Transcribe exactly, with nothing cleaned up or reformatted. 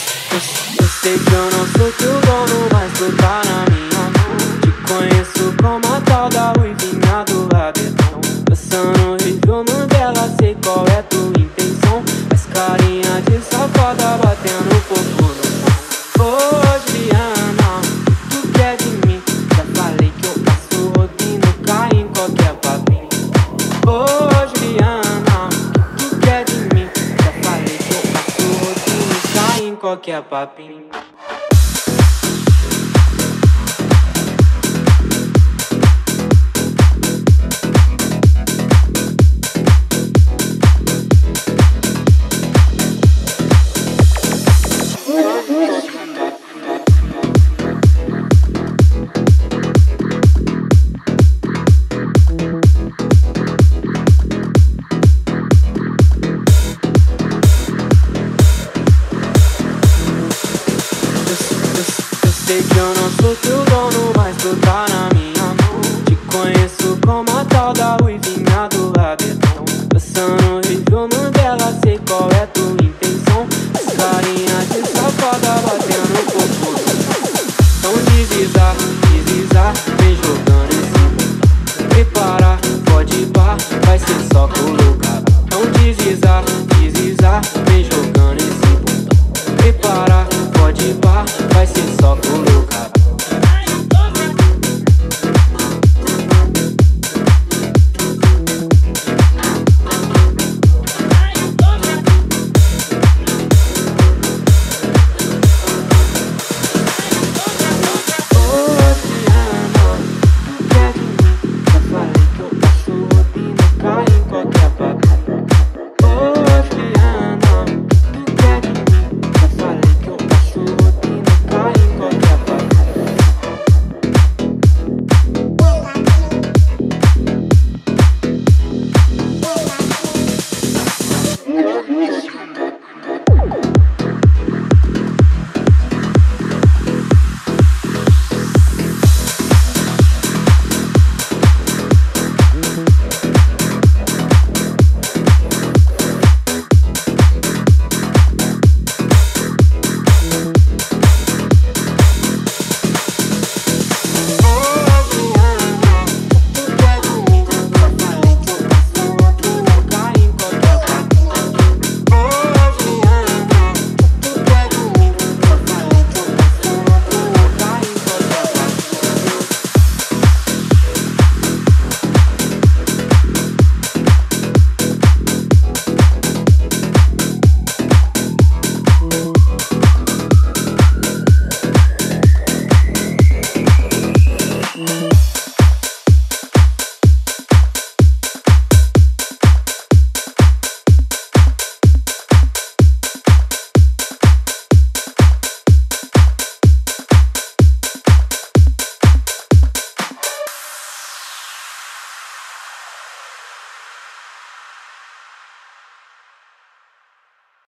Eu sei que eu não sou teu dono, mas tu tá na minha mão. Te conheço como a tal da ruivinha do rabetão. Passando Rio Mandela, sei qual é tua intenção. Faz carinha de safada, batendo pouco no chão. Ô Juliana, tu quer de mim? Já falei que eu passo rodinho, cai em qualquer papinho. Ô Juliana, tu quer de mim? Já falei que eu passo rodinho, cai em qualquer papinho. Sei que eu não sou teu dono, mas tu tá na minha mão. Te conheço como a tal da ruivinha do rabetão. Passando Rio Mandela, sei qual é tua intenção. As carinha de safada, batendo pouco no chão. Então deslizar, deslizar, vem jogando em cima. Prepara, pode ir pá, vai ser só colocar. Então deslizar, deslizar, vem jogando em cima. Prepara, pode ir pá, vai ser só colocar.